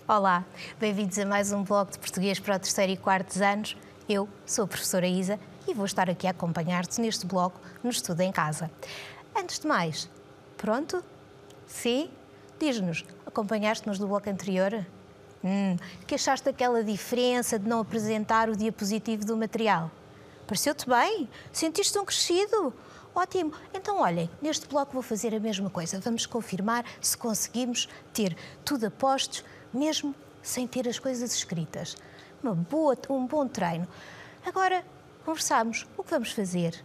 Olá, bem-vindos a mais um blog de português para o terceiro e quarto anos. Eu sou a professora Isa e vou estar aqui a acompanhar-te neste blog no Estudo em Casa. Antes de mais, pronto? Sim? Diz-nos, acompanhaste-nos do bloco anterior? Que achaste daquela diferença de não apresentar o diapositivo do material? Pareceu-te bem? Sentiste um crescido? Ótimo! Então, olhem, neste bloco vou fazer a mesma coisa. Vamos confirmar se conseguimos ter tudo a postos, mesmo sem ter as coisas escritas. Um bom treino. Agora, conversamos. O que vamos fazer?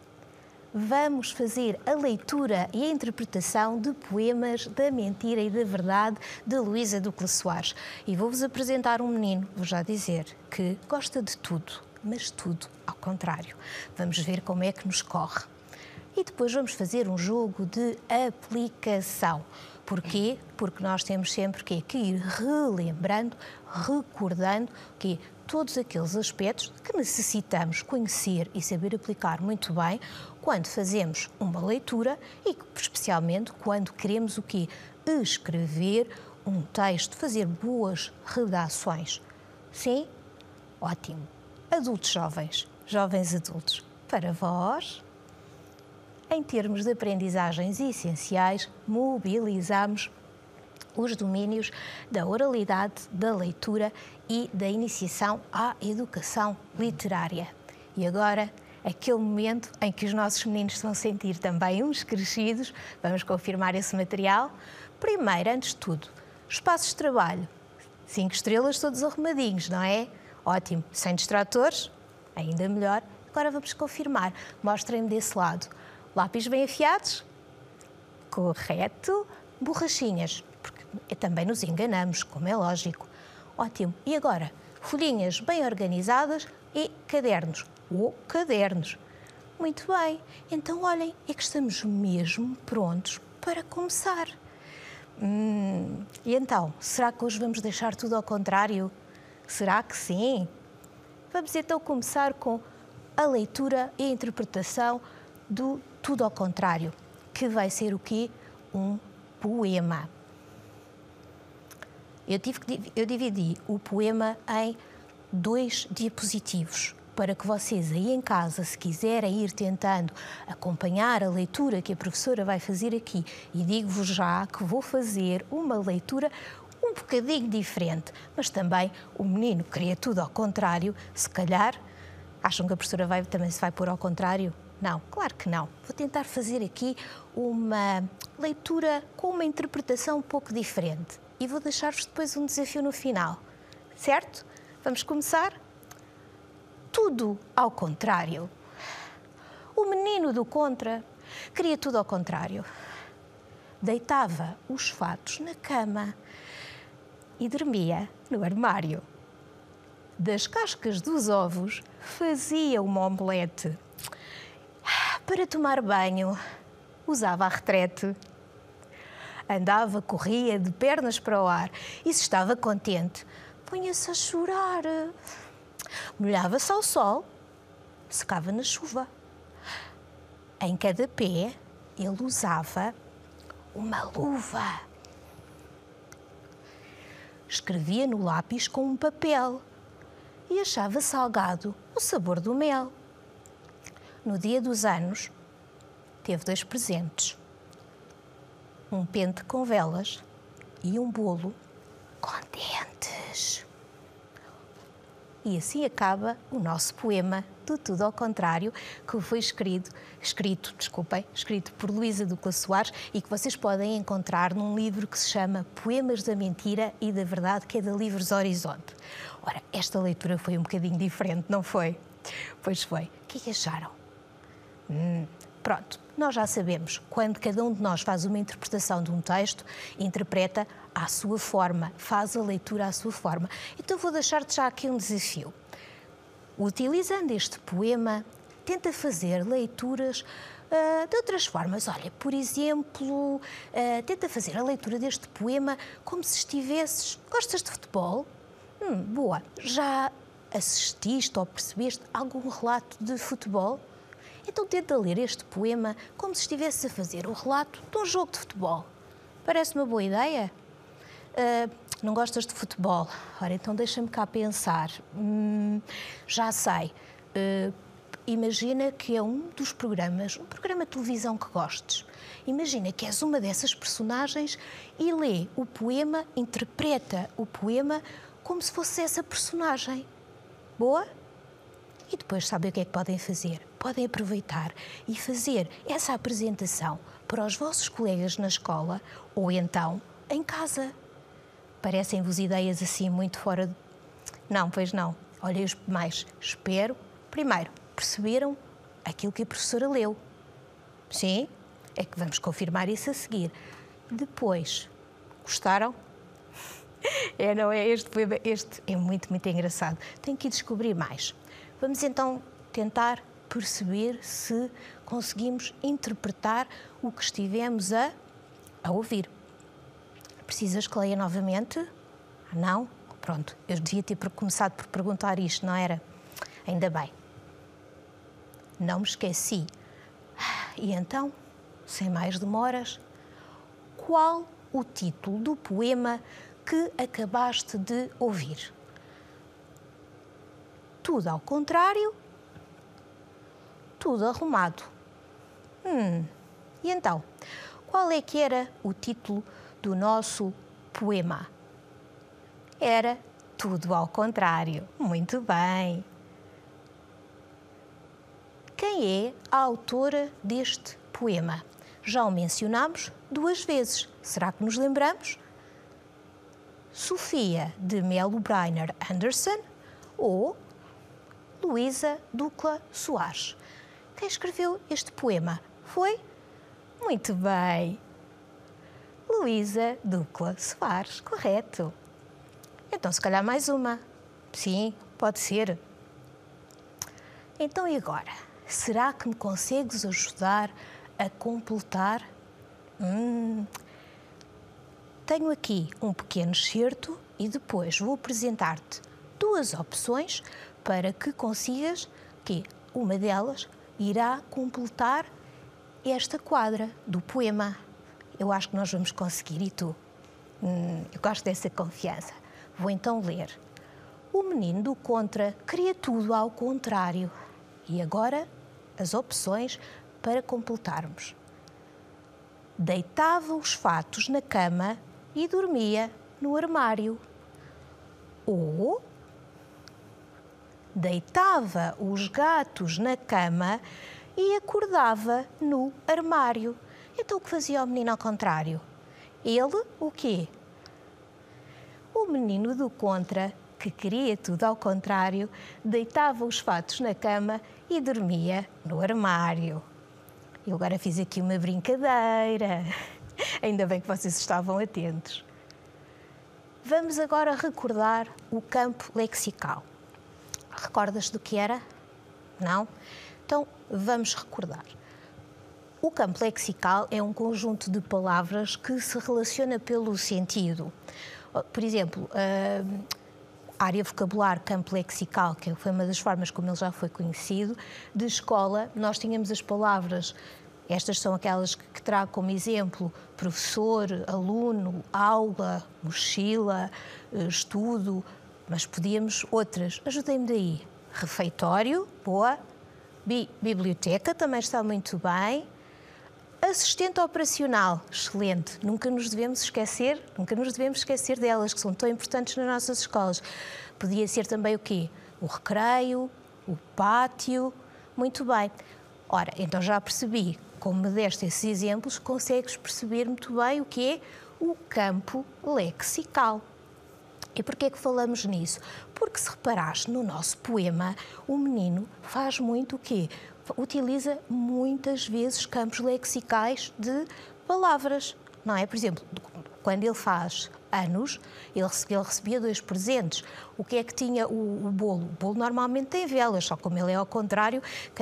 Vamos fazer a leitura e a interpretação de poemas da mentira e da verdade de Luísa Ducla Soares. E vou-vos apresentar um menino, vou já dizer, que gosta de tudo, mas tudo ao contrário. Vamos ver como é que nos corre. E depois vamos fazer um jogo de aplicação. Porquê? Porque nós temos sempre que ir relembrando, recordando que todos aqueles aspectos que necessitamos conhecer e saber aplicar muito bem quando fazemos uma leitura e especialmente quando queremos o quê? Escrever um texto, fazer boas redações. Sim? Ótimo. Adultos jovens, jovens adultos, para vós, em termos de aprendizagens essenciais, mobilizamos os domínios da oralidade, da leitura e da iniciação à educação literária. E agora, aquele momento em que os nossos meninos se vão sentir também uns crescidos, vamos confirmar esse material. Primeiro, antes de tudo, espaços de trabalho. 5 estrelas todos arrumadinhos, não é? Ótimo. Sem distratores? Ainda melhor. Agora vamos confirmar. Mostrem-me desse lado. Lápis bem afiados? Correto. Borrachinhas, porque também nos enganamos, como é lógico. Ótimo. E agora? Folhinhas bem organizadas e cadernos. Cadernos. Muito bem. Então, olhem, é que estamos mesmo prontos para começar. E então, será que hoje vamos deixar tudo ao contrário? Será que sim? Vamos então começar com a leitura e a interpretação do Tudo ao Contrário, que vai ser o quê? Um poema. Eu dividi o poema em 2 diapositivos, para que vocês aí em casa, se quiserem ir tentando acompanhar a leitura que a professora vai fazer aqui, e digo-vos já que vou fazer uma leitura um bocadinho diferente, mas também o menino queria tudo ao contrário, se calhar, acham que a professora também se vai pôr ao contrário? Não, claro que não. Vou tentar fazer aqui uma leitura com uma interpretação um pouco diferente. E vou deixar-vos depois um desafio no final. Certo? Vamos começar? Tudo ao contrário. O menino do contra queria tudo ao contrário. Deitava os fatos na cama e dormia no armário. Das cascas dos ovos fazia uma omelete. Para tomar banho, usava a retrete. Andava, corria de pernas para o ar e, se estava contente, punha-se a chorar. Molhava-se ao sol, secava na chuva. Em cada pé, ele usava uma luva. Escrevia no lápis com um papel e achava salgado o sabor do mel. No dia dos anos, teve 2 presentes. Um pente com velas e um bolo com dentes. E assim acaba o nosso poema do Tudo ao Contrário, que foi escrito por Luísa Ducla Soares e que vocês podem encontrar num livro que se chama Poemas da Mentira e da Verdade, que é da Livros Horizonte. Ora, esta leitura foi um bocadinho diferente, não foi? Pois foi. O que acharam? Pronto, nós já sabemos, quando cada um de nós faz uma interpretação de um texto, interpreta à sua forma, faz a leitura à sua forma. Então vou deixar-te já aqui um desafio. Utilizando este poema, tenta fazer leituras de outras formas. Olha, por exemplo, tenta fazer a leitura deste poema como se estivesses... Gostas de futebol? Boa. Já assististe ou percebeste algum relato de futebol? Então tenta ler este poema como se estivesse a fazer o relato de um jogo de futebol. Parece uma boa ideia? não gostas de futebol? Ora, então deixa-me cá pensar. Já sei. Imagina que é um dos programas, um programa de televisão que gostes. Imagina que és uma dessas personagens e lê o poema, interpreta o poema como se fosse essa personagem. Boa? E depois sabem o que é que podem fazer? Podem aproveitar e fazer essa apresentação para os vossos colegas na escola ou então em casa. Parecem-vos ideias assim muito fora de... Não, pois não. Olhem mais. Espero. Primeiro, perceberam aquilo que a professora leu? Sim? É que vamos confirmar isso a seguir. Depois, gostaram? Não é? Este é muito, muito engraçado. Tenho que ir descobrir mais. Vamos então tentar perceber se conseguimos interpretar o que estivemos a ouvir. Precisas que leia novamente? Não? Pronto, eu devia ter começado por perguntar isto, não era? Ainda bem. Não me esqueci. E então, sem mais demoras, qual o título do poema que acabaste de ouvir? Tudo ao contrário, tudo arrumado. E então, qual é que era o título do nosso poema? Era Tudo ao Contrário. Muito bem. Quem é a autora deste poema? Já o mencionámos 2 vezes. Será que nos lembramos? Sofia de Melo Brainer Anderson ou Luísa Ducla Soares? Quem escreveu este poema foi? Muito bem. Luísa Ducla Soares, correto. Então, se calhar mais uma. Sim, pode ser. Então, e agora? Será que me consegues ajudar a completar? Tenho aqui um pequeno excerto e depois vou apresentar-te 2 opções para que consigas que uma delas irá completar esta quadra do poema. Eu acho que nós vamos conseguir, e tu? Eu gosto dessa confiança. Vou então ler. O menino do contra queria tudo ao contrário. E agora as opções para completarmos. Deitava os fatos na cama e dormia no armário. Ou deitava os gatos na cama e acordava no armário. Então o que fazia o menino ao contrário? Ele, o quê? O menino do contra, que queria tudo ao contrário, deitava os fatos na cama e dormia no armário. Eu agora fiz aqui uma brincadeira. Ainda bem que vocês estavam atentos. Vamos agora recordar o campo lexical. Recordas do que era? Não? Então, vamos recordar. O campo lexical é um conjunto de palavras que se relaciona pelo sentido. Por exemplo, a área vocabular, campo lexical, que foi uma das formas como ele já foi conhecido, de escola, nós tínhamos as palavras, estas são aquelas que trago como exemplo, professor, aluno, aula, mochila, estudo, mas podíamos outras. Ajudem-me daí. Refeitório, boa. Biblioteca, também está muito bem. Assistente operacional, excelente. Nunca nos devemos esquecer delas, que são tão importantes nas nossas escolas. Podia ser também o quê? O recreio, o pátio. Muito bem. Ora, então já percebi, como me deste esses exemplos, consegues perceber muito bem o que é o campo lexical. E porquê é que falamos nisso? Porque se reparaste no nosso poema, o menino faz muito o quê? Utiliza muitas vezes campos lexicais de palavras, não é? Por exemplo, quando ele faz anos, ele recebia 2 presentes. O que é que tinha o bolo? O bolo normalmente tem velas, só como ele é ao contrário,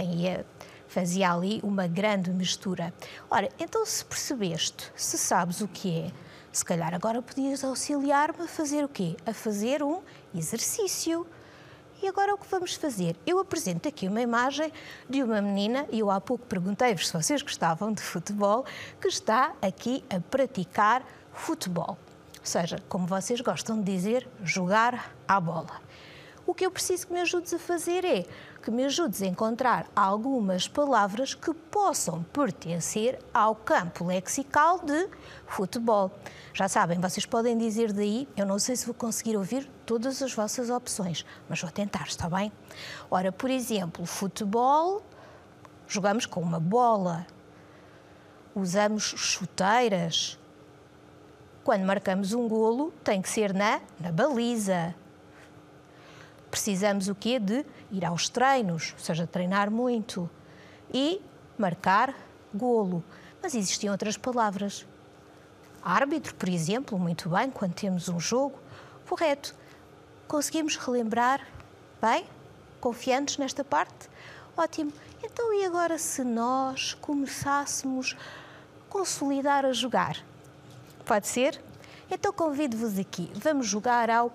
fazia ali uma grande mistura. Ora, então se percebeste, se sabes o que é, se calhar agora podias auxiliar-me a fazer o quê? A fazer um exercício. E agora o que vamos fazer? Eu apresento aqui uma imagem de uma menina, e eu há pouco perguntei-vos se vocês gostavam de futebol, que está aqui a praticar futebol. Ou seja, como vocês gostam de dizer, jogar à bola. O que eu preciso que me ajudes a fazer é que me ajudes a encontrar algumas palavras que possam pertencer ao campo lexical de futebol. Já sabem, vocês podem dizer daí, eu não sei se vou conseguir ouvir todas as vossas opções, mas vou tentar, está bem? Ora, por exemplo, futebol, jogamos com uma bola, usamos chuteiras. Quando marcamos um golo, tem que ser na baliza. Precisamos o quê? De ir aos treinos, ou seja, treinar muito e marcar golo. Mas existem outras palavras. Árbitro, por exemplo, muito bem, quando temos um jogo. Correto. Conseguimos relembrar? Bem? Confiantes nesta parte? Ótimo. Então, e agora se nós começássemos a consolidar a jogar? Pode ser? Então convido-vos aqui. Vamos jogar ao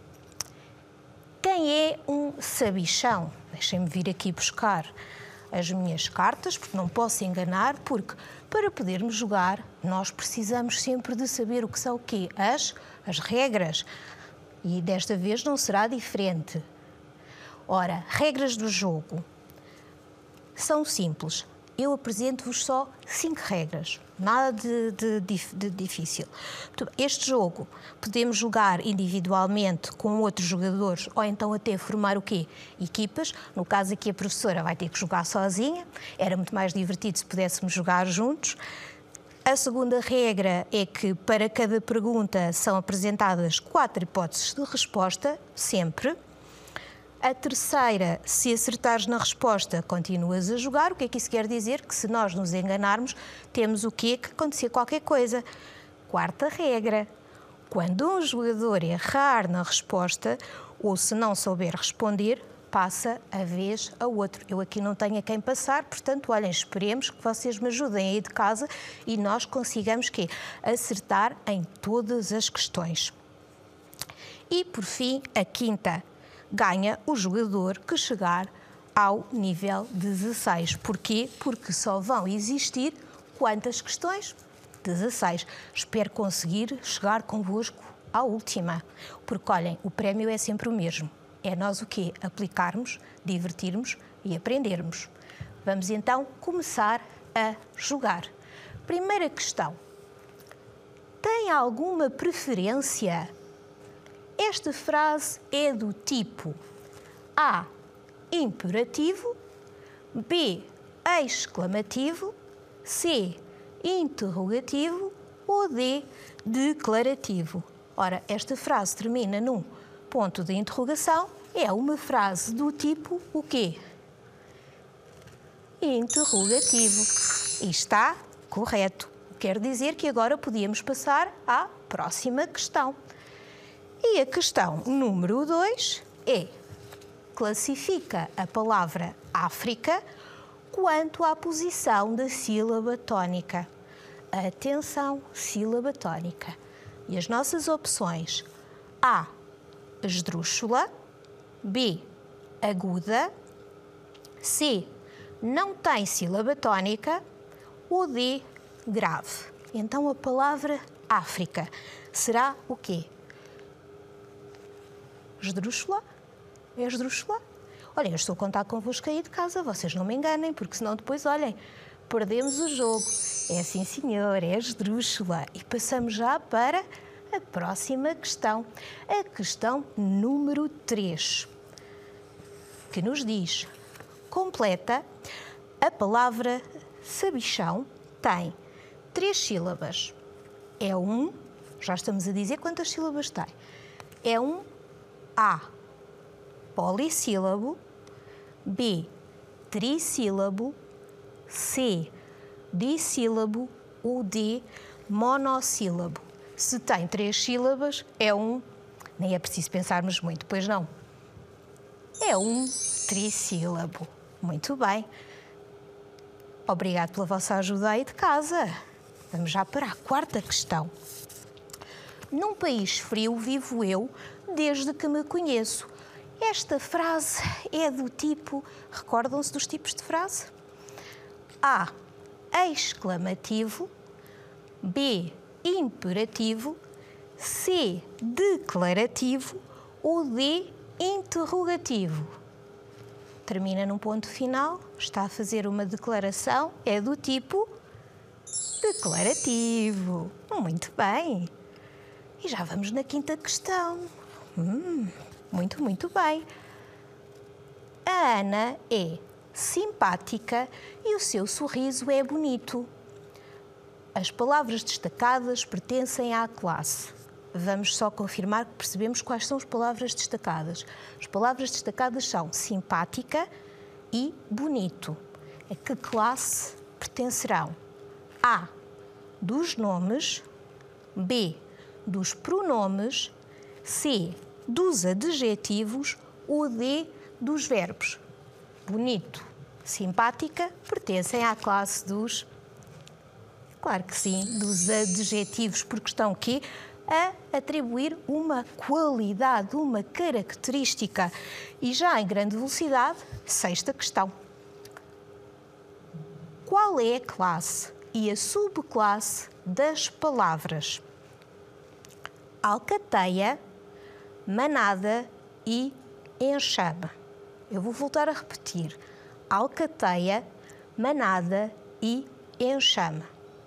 Quem é um sabichão? Deixem-me vir aqui buscar as minhas cartas, porque não posso enganar, porque para podermos jogar, nós precisamos sempre de saber o que são o quê? As regras. E desta vez não será diferente. Ora, regras do jogo são simples. Eu apresento-vos só 5 regras, nada de difícil. Este jogo podemos jogar individualmente com outros jogadores ou então até formar o quê? Equipas. No caso aqui a professora vai ter que jogar sozinha, era muito mais divertido se pudéssemos jogar juntos. A segunda regra é que para cada pergunta são apresentadas 4 hipóteses de resposta, sempre. A terceira, se acertares na resposta, continuas a jogar. O que é que isso quer dizer? Que se nós nos enganarmos, temos o quê? Que acontecer qualquer coisa. Quarta regra, quando um jogador errar na resposta, ou se não souber responder, passa a vez a outro. Eu aqui não tenho a quem passar, portanto, olhem, esperemos que vocês me ajudem aí de casa e nós consigamos quê? Acertar em todas as questões. E, por fim, a quinta, ganha o jogador que chegar ao nível 16. Porquê? Porque só vão existir quantas questões? 16. Espero conseguir chegar convosco à última. Porque, olhem, o prémio é sempre o mesmo. É nós o quê? Aplicarmos, divertirmos e aprendermos. Vamos então começar a jogar. Primeira questão. Tem alguma preferência? Esta frase é do tipo A, imperativo, B, exclamativo, C, interrogativo ou D, declarativo. Ora, esta frase termina num ponto de interrogação, é uma frase do tipo o quê? Interrogativo. E está correto. Quer dizer que agora podíamos passar à próxima questão. E a questão número 2 é: classifica a palavra África quanto à posição da sílaba tónica. Atenção, sílaba tónica. E as nossas opções: A, esdrúxula, B, aguda, C, não tem sílaba tónica ou D, grave. Então a palavra África será o quê? Esdrúxula? É esdrúxula? Olhem, eu estou a contar convosco aí de casa, vocês não me enganem, porque senão depois, olhem, perdemos o jogo. É assim, senhor, é esdrúxula. E passamos já para a próxima questão. A questão número 3, que nos diz: completa, a palavra sabichão tem 3 sílabas. É um, já estamos a dizer quantas sílabas tem. É um A, polissílabo, B, trissílabo, C, dissílabo ou D, monossílabo. Se tem 3 sílabas, é um, nem é preciso pensarmos muito, pois não. É um trissílabo. Muito bem. Obrigado pela vossa ajuda aí de casa. Vamos já para a 4ª questão. Num país frio vivo eu desde que me conheço. Esta frase é do tipo... Recordam-se dos tipos de frase? A, exclamativo, B, imperativo, C, declarativo ou D, interrogativo? Termina num ponto final, está a fazer uma declaração, é do tipo declarativo. Muito bem. E já vamos na quinta questão. Muito bem. A Ana é simpática e o seu sorriso é bonito. As palavras destacadas pertencem à classe. Vamos só confirmar que percebemos quais são as palavras destacadas. As palavras destacadas são simpática e bonito. A que classe pertencerão? A, dos nomes. B, dos pronomes. C, dos adjetivos. Ou D, dos verbos. Bonito, simpática, pertencem à classe dos... Claro que sim, dos adjetivos, porque estão aqui a atribuir uma qualidade, uma característica. E já em grande velocidade, sexta questão. Qual é a classe e a subclasse das palavras? Alcateia, manada e enxame. Eu vou voltar a repetir. Alcateia, manada e enxame.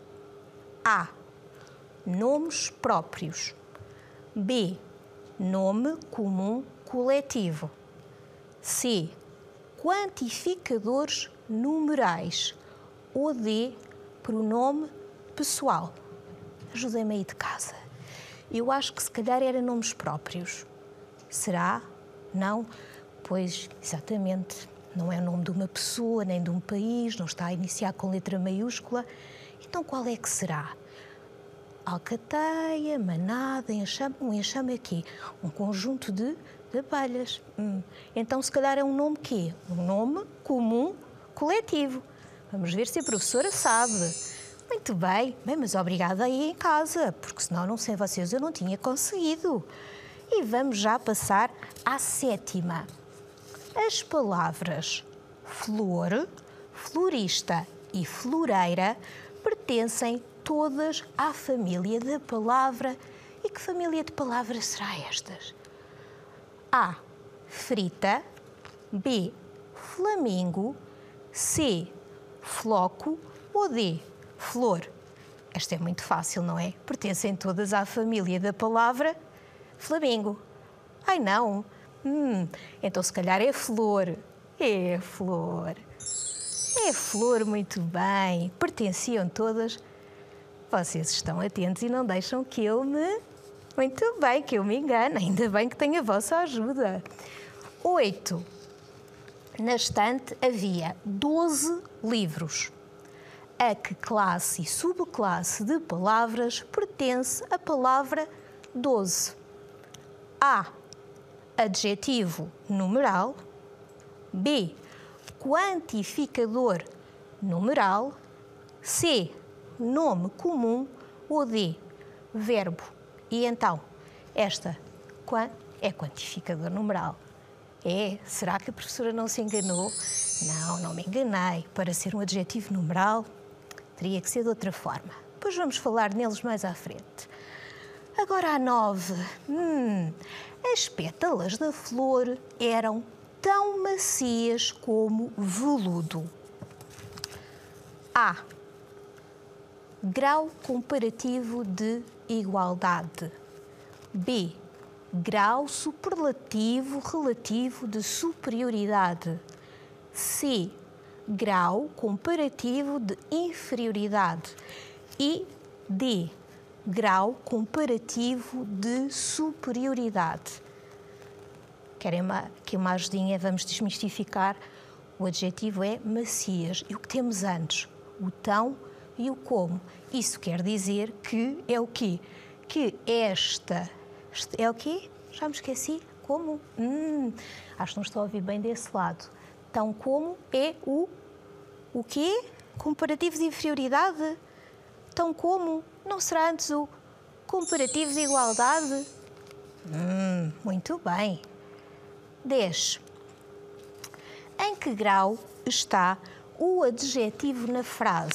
A, nomes próprios. B, nome comum coletivo. C, quantificadores numerais. Ou D, pronome pessoal. Ajudem-me aí de casa. Eu acho que se calhar era nomes próprios. Será? Não? Pois, exatamente. Não é o nome de uma pessoa, nem de um país, não está a iniciar com letra maiúscula. Então, qual é que será? Alcateia, manada, enxame. Um enxame aqui, um conjunto de abelhas. Então, se calhar é um nome quê? Um nome comum coletivo. Vamos ver se a professora sabe. Muito bem. Bem, mas obrigada aí em casa, porque senão, não sem vocês, eu não tinha conseguido. E vamos já passar à sétima. As palavras flor, florista e floreira pertencem todas à família da palavra. E que família de palavras será estas? A, frita. B, flamingo. C, floco. Ou D, flor? Esta é muito fácil, não é? Pertencem todas à família da palavra flamingo. Ai, não. Então, se calhar é flor. É flor. É flor, muito bem. Pertenciam todas. Vocês estão atentos e não deixam que eu me... Muito bem, que eu me engane. Ainda bem que tenho a vossa ajuda. 8. Na estante havia 12 livros. A que classe e subclasse de palavras pertence a palavra 12? A, adjetivo numeral. B, quantificador numeral. C, nome comum. Ou D, verbo. E então, esta é quantificador numeral. É? Será que a professora não se enganou? Não, não me enganei. Para ser um adjetivo numeral, teria que ser de outra forma. Depois vamos falar neles mais à frente. Agora a 9. As pétalas da flor eram tão macias como veludo. A, grau comparativo de igualdade. B, grau superlativo relativo de superioridade. C, grau comparativo de inferioridade. E D, grau comparativo de superioridade. Querem aqui uma ajudinha? Vamos desmistificar. O adjetivo é macias. E o que temos antes? O tão e o como. Isso quer dizer que é o quê? Que esta é o quê? Já me esqueci. Como? Acho que não estou a ouvir bem desse lado. Tão como é o quê? Comparativo de inferioridade? Tão como? Não será antes o comparativo de igualdade? Muito bem. 10. Em que grau está o adjetivo na frase?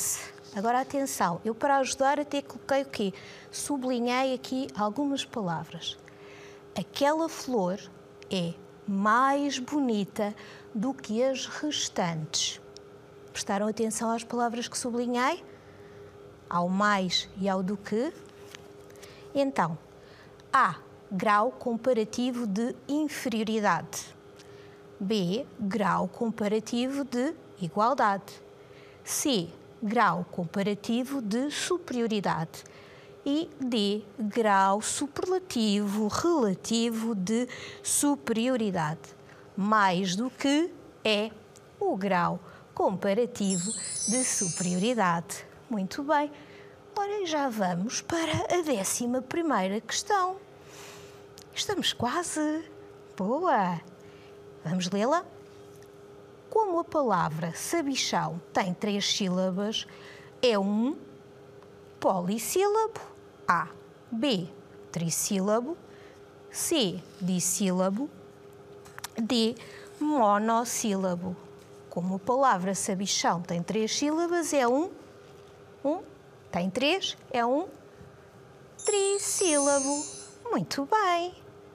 Agora, atenção, eu para ajudar até coloquei o quê? Sublinhei aqui algumas palavras. Aquela flor é mais bonita do que as restantes. Prestaram atenção às palavras que sublinhei? Ao mais e ao do que? Então, A, grau comparativo de inferioridade. B, grau comparativo de igualdade. C, grau comparativo de superioridade. E D, grau superlativo relativo de superioridade. Mais do que é o grau comparativo de superioridade. Muito bem. Ora, já vamos para a 11ª questão. Estamos quase. Boa! Vamos lê-la? Como a palavra sabichão tem 3 sílabas, é um polissílabo. A. B. Trissílabo. C. Dissílabo. D. Monossílabo. Como a palavra sabichão tem 3 sílabas, é tem 3, é um trissílabo. Muito bem.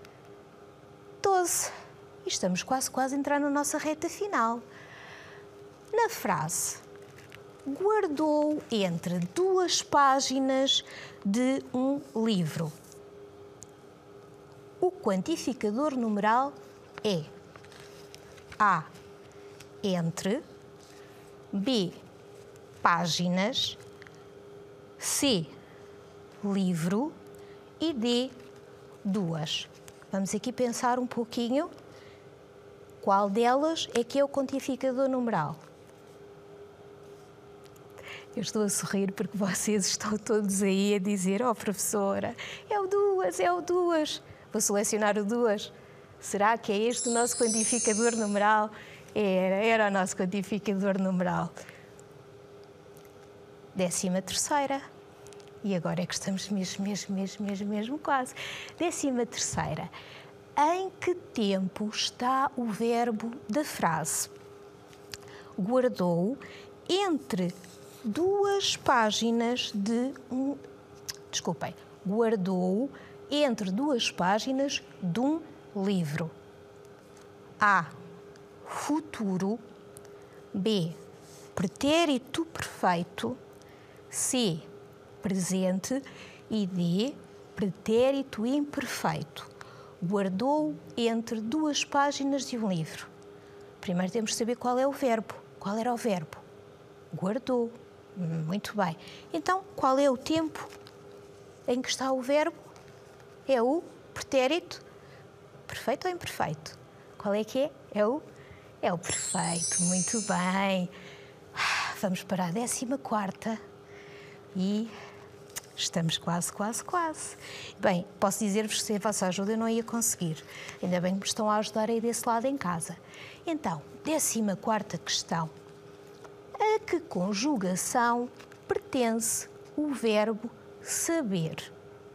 12. Estamos quase a entrar na nossa reta final. Na frase, guardou entre 2 páginas de um livro. O quantificador numeral é A. Entre. B. Páginas. C. Livro. E D. 2. Vamos aqui pensar um pouquinho. Qual delas é que é o quantificador numeral? Eu estou a sorrir porque vocês estão todos aí a dizer: oh, professora, é o 2, é o 2. Vou selecionar o 2. Será que é este o nosso quantificador numeral? Era o nosso quantificador numeral. 13ª. E agora é que estamos mesmo quase. 13ª. Em que tempo está o verbo da frase? Guardou entre 2 páginas de um... Desculpem. Guardou entre 2 páginas de um livro. A. Futuro. B. Pretérito perfeito. C. Presente. E D. Pretérito imperfeito. Guardou entre 2 páginas de um livro. Primeiro temos de saber qual é o verbo. Qual era o verbo? Guardou. Muito bem. Então, qual é o tempo em que está o verbo? É o pretérito perfeito ou imperfeito? Qual é que é? É o perfeito. Muito bem. Vamos para a 14ª e estamos quase. Bem, posso dizer-vos que sem a vossa ajuda eu não ia conseguir. Ainda bem que me estão a ajudar aí desse lado em casa. Então, 14ª questão. A que conjugação pertence o verbo saber?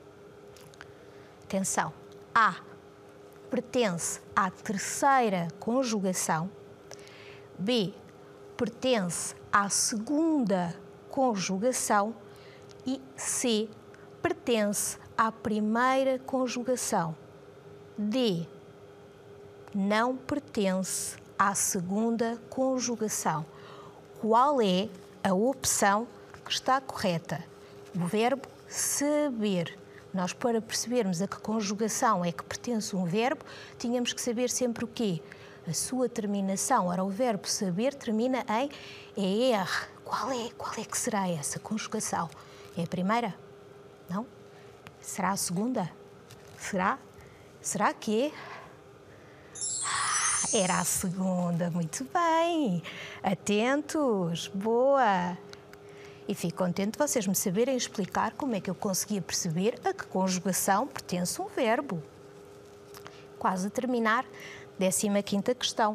Atenção. A. Pertence à 3ª conjugação. B. Pertence à 2ª conjugação. E C. Pertence à 1ª conjugação. D. Não pertence à 2ª conjugação. Qual é a opção que está correta? O verbo saber. Nós, para percebermos a que conjugação é que pertence um verbo, tínhamos que saber sempre o quê? A sua terminação. Ora, o verbo saber termina em ER. Qual é que será essa conjugação? É a 1ª? Não? Será a 2ª? Será que é? Era a 2ª. Muito bem. Atentos. Boa. E fico contente de vocês me saberem explicar como é que eu conseguia perceber a que conjugação pertence um verbo. Quase a terminar. 15ª questão.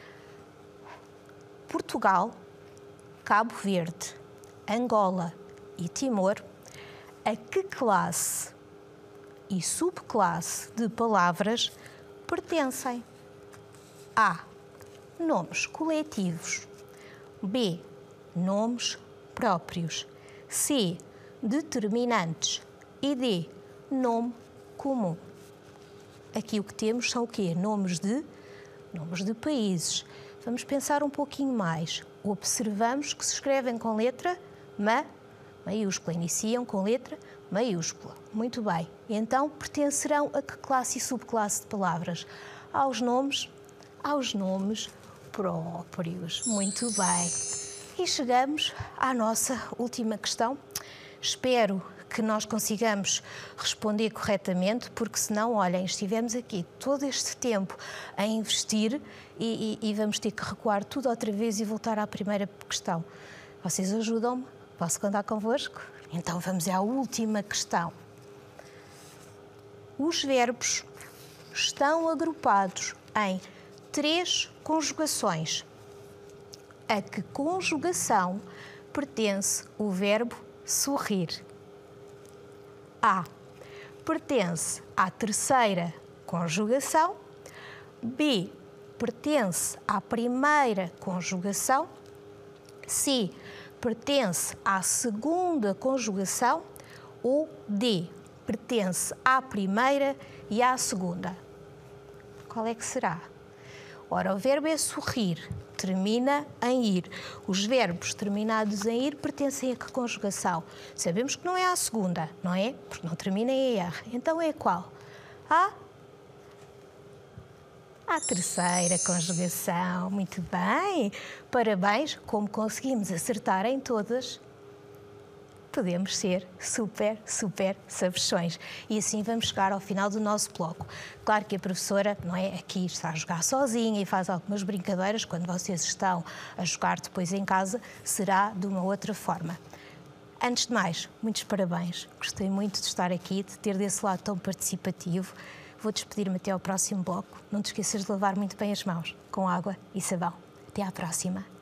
Portugal, Cabo Verde, Angola e Timor, a que classe e subclasse de palavras pertencem? A. Nomes coletivos. B. Nomes próprios. C, determinantes e D, nome comum. Aqui o que temos são o quê? Nomes de países. Vamos pensar um pouquinho mais. Observamos que se escrevem com letra maiúscula, iniciam com letra maiúscula. Muito bem. Então, pertencerão a que classe e subclasse de palavras? Aos nomes próprios. Muito bem. E chegamos à nossa última questão. Espero que nós consigamos responder corretamente, porque senão, olhem, estivemos aqui todo este tempo a investir e vamos ter que recuar tudo outra vez e voltar à primeira questão. Vocês ajudam-me? Posso contar convosco? Então vamos à última questão. Os verbos estão agrupados em 3 conjugações. A que conjugação pertence o verbo sorrir? A. Pertence à terceira conjugação. B. Pertence à primeira conjugação. C. Pertence à segunda conjugação. Ou D. Pertence à primeira e à segunda. Qual é que será? Ora, o verbo é sorrir, termina em ir. Os verbos terminados em ir pertencem a que conjugação? Sabemos que não é à segunda, não é? Porque não termina em ER. Então é qual? A terceira conjugação. Muito bem. Parabéns, como conseguimos acertar em todas, podemos ser super sabichões. E assim vamos chegar ao final do nosso bloco. Claro que a professora, não é, aqui está a jogar sozinha e faz algumas brincadeiras. Quando vocês estão a jogar depois em casa, será de uma outra forma. Antes de mais, muitos parabéns. Gostei muito de estar aqui, de ter desse lado tão participativo. Vou despedir-me até ao próximo bloco. Não te esqueças de lavar muito bem as mãos, com água e sabão. Até à próxima.